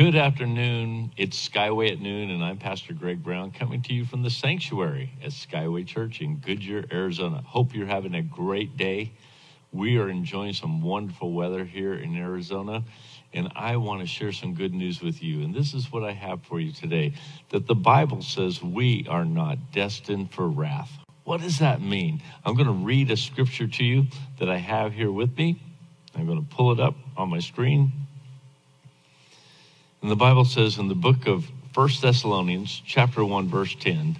Good afternoon. It's Skyway at noon, and I'm Pastor Greg Brown coming to you from the sanctuary at Skyway Church in Goodyear, Arizona. Hope you're having a great day. We are enjoying some wonderful weather here in Arizona, and I want to share some good news with you. And this is what I have for you today, that the Bible says we are not destined for wrath. What does that mean? I'm going to read a scripture to you that I have here with me. I'm going to pull it up on my screen. And the Bible says in the book of 1 Thessalonians, chapter 1, verse 10,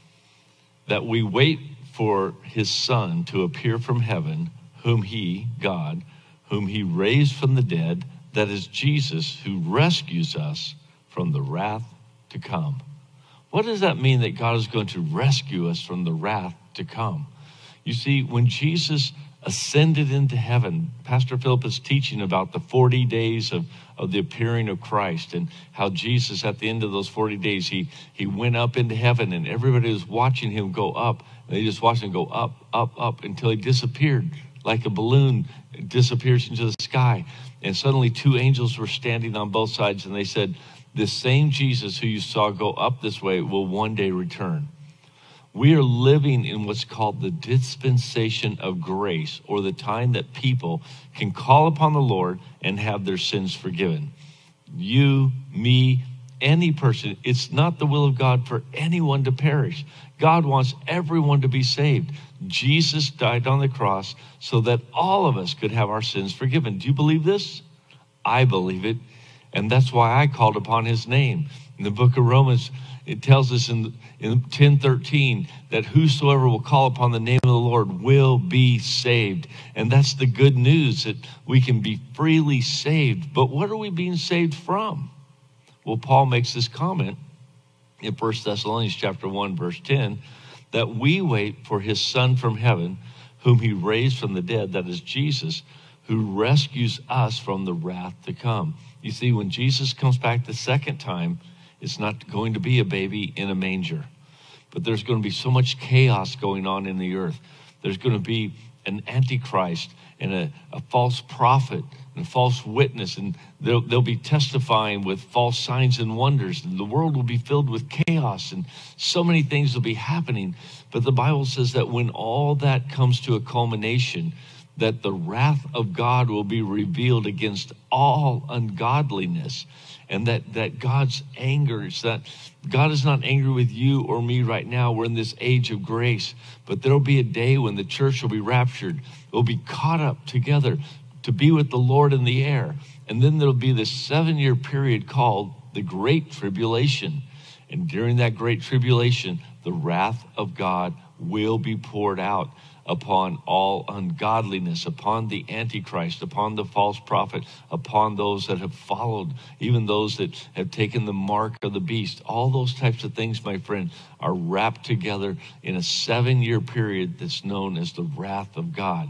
that we wait for his Son to appear from heaven, whom he, God, whom he raised from the dead, that is Jesus, who rescues us from the wrath to come. What does that mean, that God is going to rescue us from the wrath to come? You see, when Jesus ascended into heaven, Pastor Philip is teaching about the 40 days of the appearing of Christ, and how Jesus, at the end of those 40 days, he went up into heaven, and everybody was watching him go up. And they just watched him go up, up, up, until he disappeared like a balloon disappears into the sky. And suddenly two angels were standing on both sides, and they said, "This same Jesus who you saw go up this way will one day return." We are living in what's called the dispensation of grace, or the time that people can call upon the Lord and have their sins forgiven. You, me, any person. It's not the will of God for anyone to perish. God wants everyone to be saved. Jesus died on the cross so that all of us could have our sins forgiven. Do you believe this? I believe it. And that's why I called upon his name. In the book of Romans, it tells us in 10:13 that whosoever will call upon the name of the Lord will be saved. And that's the good news, that we can be freely saved. But what are we being saved from? Well, Paul makes this comment in 1 Thessalonians chapter 1, verse 10, that we wait for his Son from heaven, whom he raised from the dead, that is Jesus, who rescues us from the wrath to come. You see, when Jesus comes back the second time, it's not going to be a baby in a manger, but there's going to be so much chaos going on in the earth. There's going to be an antichrist and a false prophet and a false witness, and they'll be testifying with false signs and wonders, and the world will be filled with chaos, and so many things will be happening. But the Bible says that when all that comes to a culmination, that the wrath of God will be revealed against all ungodliness, and that God's anger is that God is not angry with you or me right now. We're in this age of grace, but there'll be a day when the church will be raptured. We'll be caught up together to be with the Lord in the air. And then there'll be this 7-year period called the Great Tribulation. And during that Great Tribulation, the wrath of God will be poured out upon all ungodliness, upon the Antichrist, upon the false prophet, upon those that have followed, even those that have taken the mark of the beast. All those types of things, my friend, are wrapped together in a 7-year period that's known as the wrath of God.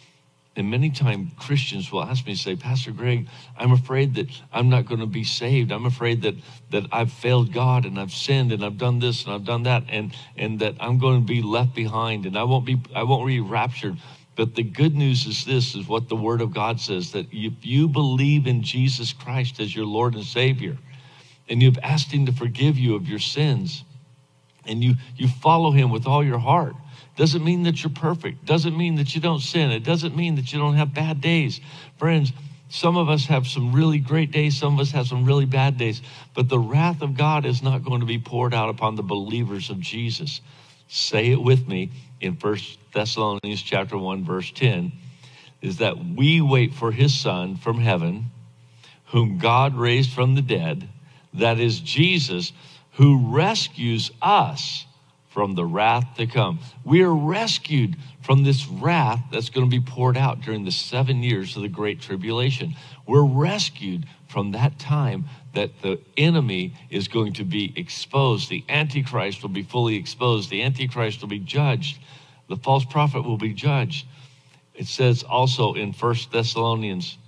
And many times Christians will ask me, say, "Pastor Greg, I'm afraid that I'm not going to be saved. I'm afraid that I've failed God, and I've sinned, and I've done this and I've done that, and that I'm going to be left behind, and I won't be raptured." But the good news is this, is what the Word of God says, that if you believe in Jesus Christ as your Lord and Savior, and you've asked him to forgive you of your sins, and you follow him with all your heart, doesn't mean that you're perfect. Doesn't mean that you don't sin. It doesn't mean that you don't have bad days. Friends, some of us have some really great days. Some of us have some really bad days. But the wrath of God is not going to be poured out upon the believers of Jesus. Say it with me in 1 Thessalonians chapter 1, verse 10, is that we wait for his Son from heaven, whom God raised from the dead, that is Jesus, who rescues us from the wrath to come. We are rescued from this wrath that's going to be poured out during the 7 years of the Great Tribulation. We're rescued from that time that the enemy is going to be exposed. The Antichrist will be fully exposed. The Antichrist will be judged. The false prophet will be judged. It says also in 1 Thessalonians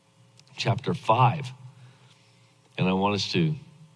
chapter 5, and I want us to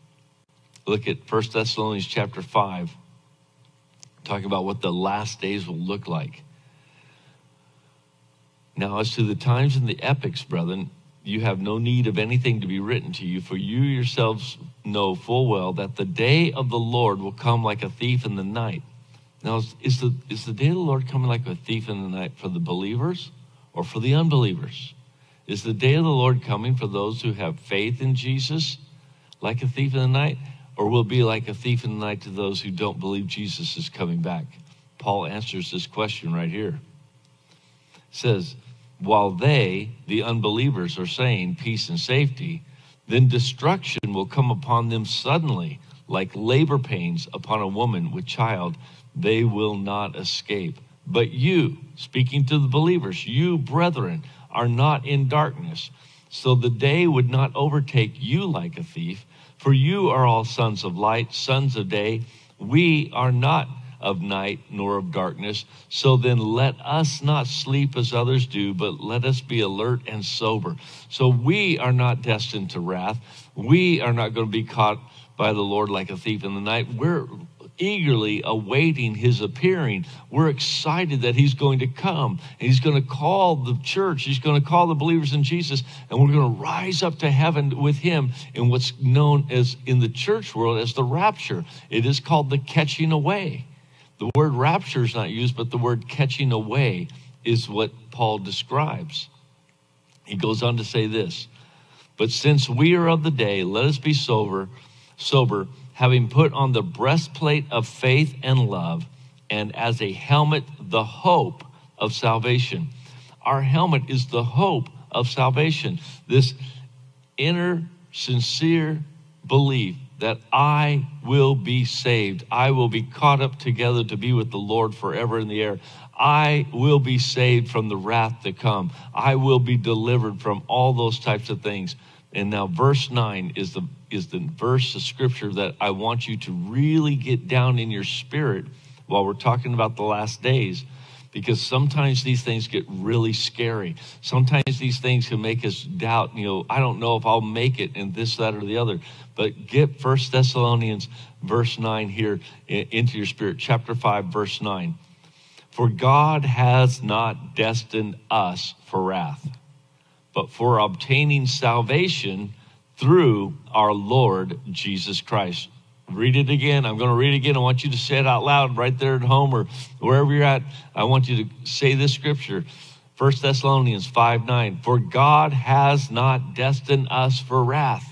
look at 1 Thessalonians chapter 5, talking about what the last days will look like. Now, as to the times and the epochs, brethren, you have no need of anything to be written to you, for you yourselves know full well that the day of the Lord will come like a thief in the night. Now, is the day of the Lord coming like a thief in the night for the believers or for the unbelievers? Is the day of the Lord coming for those who have faith in Jesus like a thief in the night, or will it be like a thief in the night to those who don't believe Jesus is coming back? Paul answers this question right here. It says, while they, the unbelievers, are saying peace and safety, then destruction will come upon them suddenly, like labor pains upon a woman with child. They will not escape. But you, speaking to the believers, you, brethren, are not in darkness, so the day would not overtake you like a thief. For you are all sons of light, sons of day. We are not of night nor of darkness. So then let us not sleep as others do, but let us be alert and sober. So we are not destined to wrath. We are not going to be caught by the Lord like a thief in the night. We're eagerly awaiting his appearing. We're excited that he's going to come. And he's going to call the church. He's going to call the believers in Jesus. And we're going to rise up to heaven with him in what's known as in the church world as the rapture. It is called the catching away. The word rapture is not used, but the word catching away is what Paul describes. He goes on to say this, but since we are of the day, let us be sober, having put on the breastplate of faith and love, and as a helmet, the hope of salvation. Our helmet is the hope of salvation. This inner, sincere belief that I will be saved. I will be caught up together to be with the Lord forever in the air. I will be saved from the wrath to come. I will be delivered from all those types of things. And now verse 9 is the verse of scripture that I want you to really get down in your spirit while we're talking about the last days, because sometimes these things get really scary. Sometimes these things can make us doubt, I don't know if I'll make it in this, that, or the other. But get 1 Thessalonians verse 9 here into your spirit, chapter 5, verse 9. For God has not destined us for wrath, but for obtaining salvation through our Lord Jesus Christ. Read it again. I'm going to read it again. I want you to say it out loud right there at home or wherever you're at. I want you to say this scripture. 1 Thessalonians 5:9. For God has not destined us for wrath,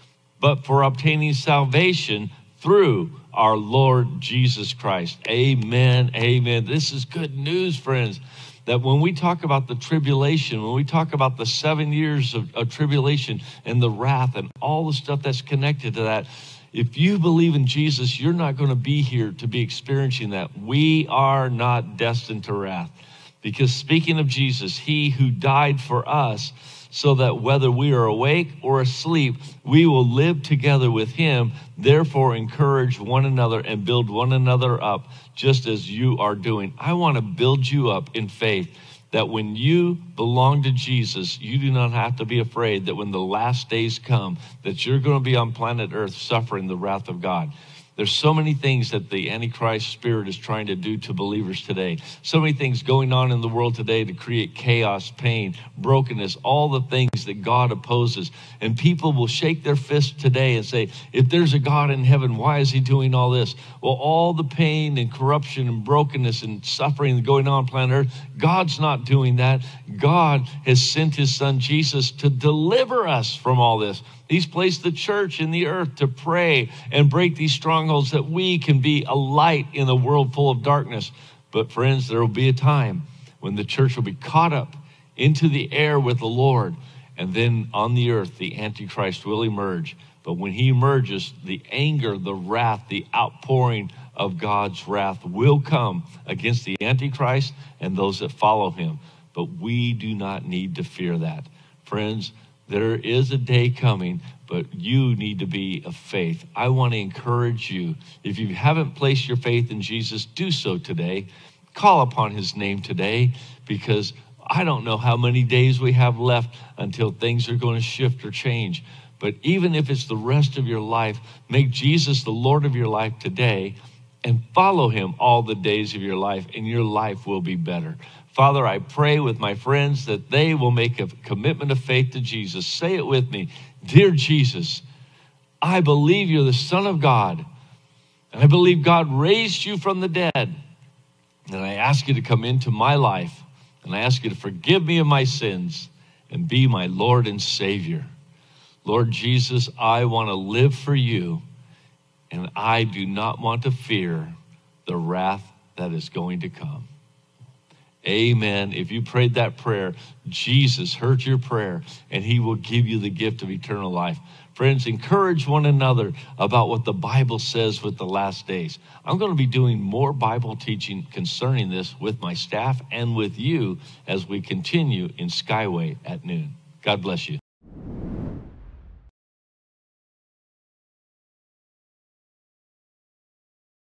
but for obtaining salvation through our Lord Jesus Christ. Amen. Amen. This is good news, friends. That when we talk about the tribulation, when we talk about the 7 years of tribulation and the wrath and all the stuff that's connected to that, if you believe in Jesus, you're not going to be here to be experiencing that. We are not destined to wrath. Because speaking of Jesus, he who died for us, so that whether we are awake or asleep, we will live together with him. Therefore, encourage one another and build one another up, just as you are doing. I want to build you up in faith that when you belong to Jesus, you do not have to be afraid that when the last days come, that you're going to be on planet Earth suffering the wrath of God. There's so many things that the Antichrist spirit is trying to do to believers today. So many things going on in the world today to create chaos, pain, brokenness, all the things that God opposes. And people will shake their fist today and say, if there's a God in heaven, why is he doing all this? Well, all the pain and corruption and brokenness and suffering going on planet Earth, God's not doing that. God has sent his son Jesus to deliver us from all this. He's placed the church in the earth to pray and break these strongholds that we can be a light in a world full of darkness. But friends, there will be a time when the church will be caught up into the air with the Lord. And then on the earth, the Antichrist will emerge. But when he emerges, the anger, the wrath, the outpouring of God's wrath will come against the Antichrist and those that follow him. But we do not need to fear that. Friends, there is a day coming, but you need to be of faith. I want to encourage you. If you haven't placed your faith in Jesus, do so today. Call upon his name today, because I don't know how many days we have left until things are going to shift or change. But even if it's the rest of your life, make Jesus the Lord of your life today. and follow him all the days of your life, and your life will be better. Father, I pray with my friends that they will make a commitment of faith to Jesus. Say it with me. Dear Jesus, I believe you're the Son of God, and I believe God raised you from the dead. And I ask you to come into my life, and I ask you to forgive me of my sins and be my Lord and Savior. Lord Jesus, I want to live for you, and I do not want to fear the wrath that is going to come. Amen. If you prayed that prayer, Jesus heard your prayer, and he will give you the gift of eternal life. Friends, encourage one another about what the Bible says with the last days. I'm going to be doing more Bible teaching concerning this with my staff and with you as we continue in Skyway at noon. God bless you.